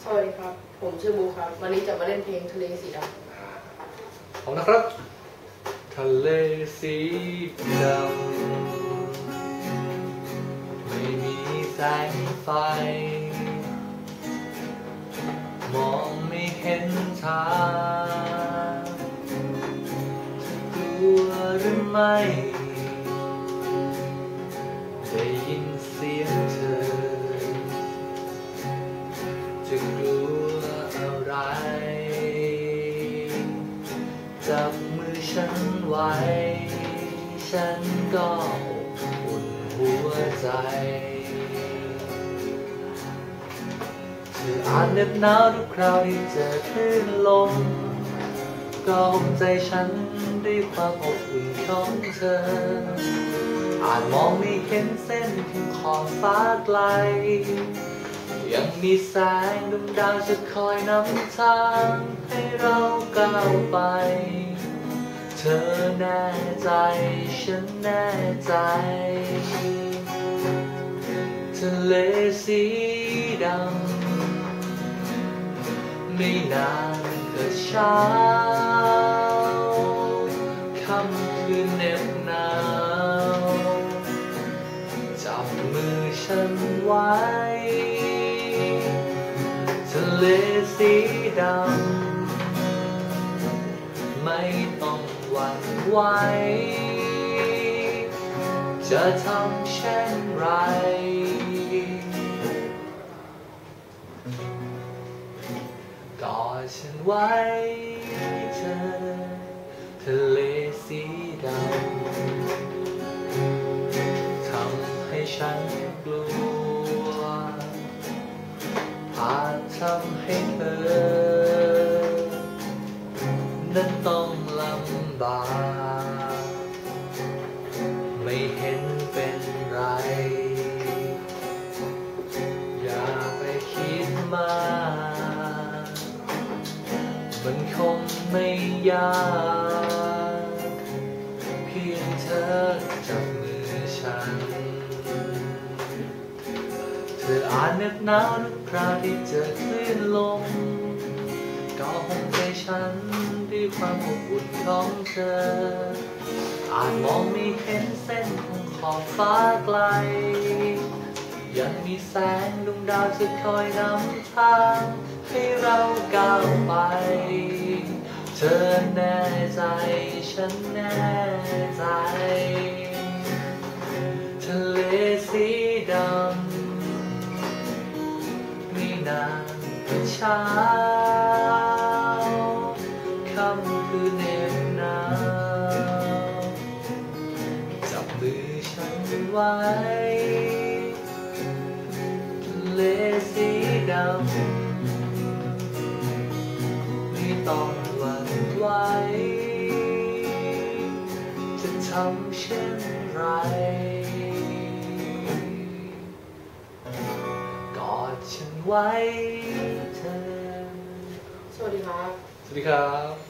สวัสดีครับ ผมชื่อบูครับ วันนี้จะมาเล่นเพลงทะเลสีดำพร้อมนะครับทะเลสีดำไม่มีแสงไฟมองไม่เห็นทางจะกลัวหรือไม่ได้ยินเสียงเธอจะกลัวอะไรจับมือฉันไว้ฉันก็อุ่นหัวใจเธออาจเหน็บหนาวทุกคราวที่เจอคลื่นลมก็ห่มใจฉันด้วยความอบอุ่นของเธออาจมองไม่เห็นเส้นถึงขอบฟ้าไกลยังมีแสงดวงดาวจะคอยนำทางให้เราก้าวไปเธอแน่ใจฉันแน่ใจทะเลสีดำไม่นานก็เช้าค่ำคืนเหน็บหนาวจับมือฉันไว้ทะเลสีดำไม่ต้องหวั่นไหวจะทำเช่นไรกอดฉันไว้เธอทะเลสีดำทำให้ฉันกลัวอาจทำให้เธอนั้นต้องลำบากไม่เห็นเป็นไรอย่าไปคิดมากมันคงไม่ยากเพียงเธอจับมือฉันเธออาจเหน็บหนาวทุกคราวที่เจอคลื่นลมก็ห่มใจฉันด้วยความอบอุ่นของเธออาจมองไม่เห็นเส้นของขอบฟ้าไกลยังมีแสงดวงดาวจะคอยนำทางให้เราก้าวไปเธอแน่ใจฉันแน่ใจทะเลสีดำไม่นานก็เช้าค่ำคืนเหน็บหนาวจับมือฉันไว้ทะเลสีดำไม่ต้องหวั่นไหวจะทำเช่นไรกอดฉันไว้เธอสวัสดีครับสวัสดีครับ